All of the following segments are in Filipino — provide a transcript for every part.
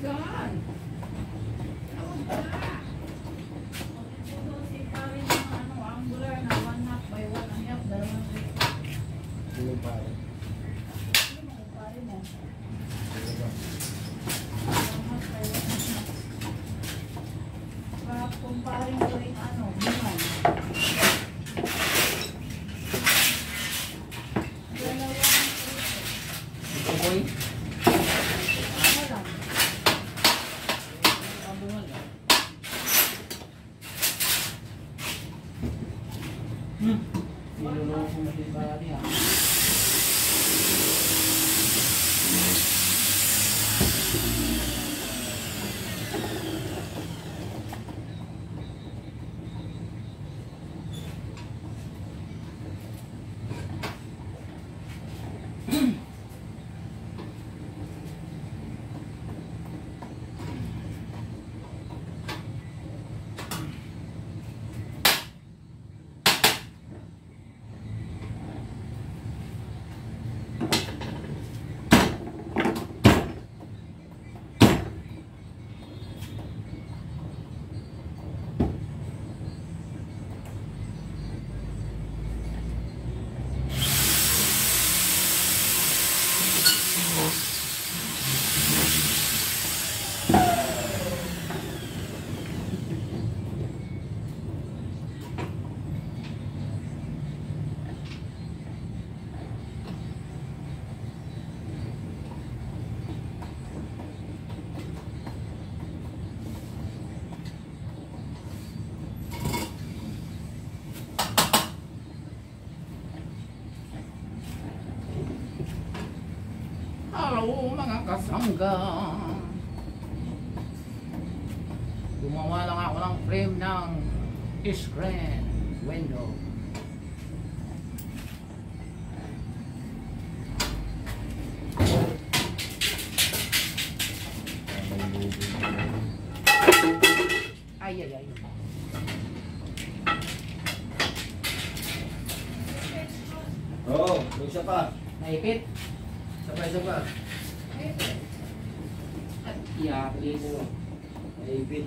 Yan. Tawag ka. Tutusin pa rin yung angular na 1/2 by 1/2, 2 feet. Sino pa rin? Sino pa rin mo? Sino ba? 1/2 by 1/2. Kumparin ko rin buwan. Ito boy? Ano lang? Abungan lang. Nilulungan ko na din ba niya? Hello mga kasangga. Gumawa lang ako ng frame ng screen window. Ay. Oo, isa pa. Naipit. Isa pa. At iyapin mo. Naipit.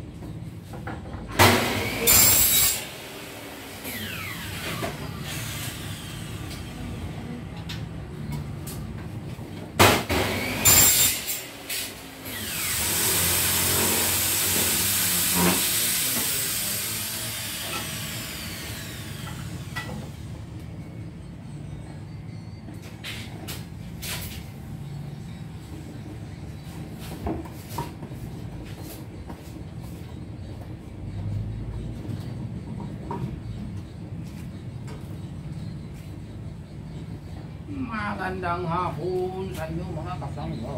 Magandang hapon sa inyo mga kasangga.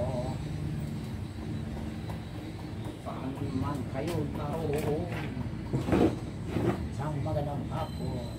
Saan man kayo naroon, isang magandang hapon.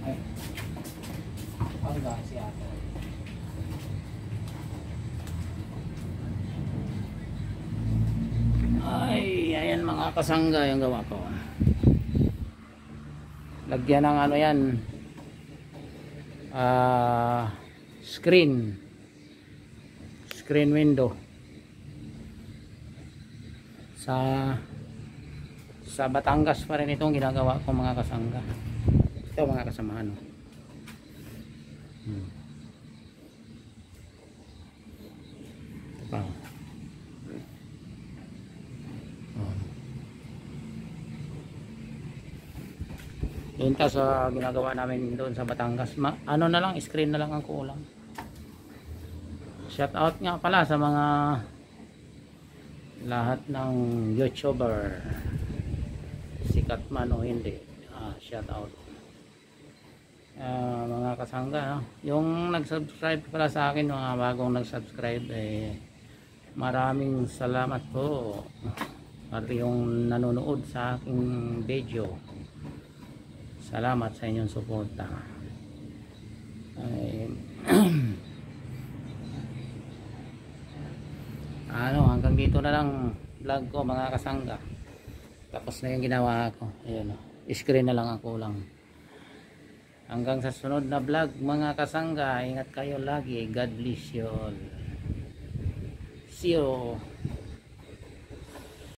Ay. Hanggang si ate. Ay, ayan mga kasangga yung gawa ko. Lagyan ng ano yan, screen window sa Batangas pa rin itong ginagawa ko mga kasangga. Ito mga kasamahan. Ito pa. Doon ta sa ginagawa namin doon sa Batangas. Ano na lang, screen na lang ang kulang. Shout out nga pala sa mga lahat ng YouTuber, sikat man o hindi. Shout out. Mga kasangga, no? Yung nag-subscribe pala sa akin, mga bagong nag-subscribe, maraming salamat po. At yung nanonood sa aking video, salamat sa inyong suporta. Hanggang dito na lang vlog ko mga kasangga. Tapos na yung ginawa ko. Ayun, screen na lang ako lang. Hanggang sa sunod na vlog mga kasangga, ingat kayo lagi. God bless you all. See you.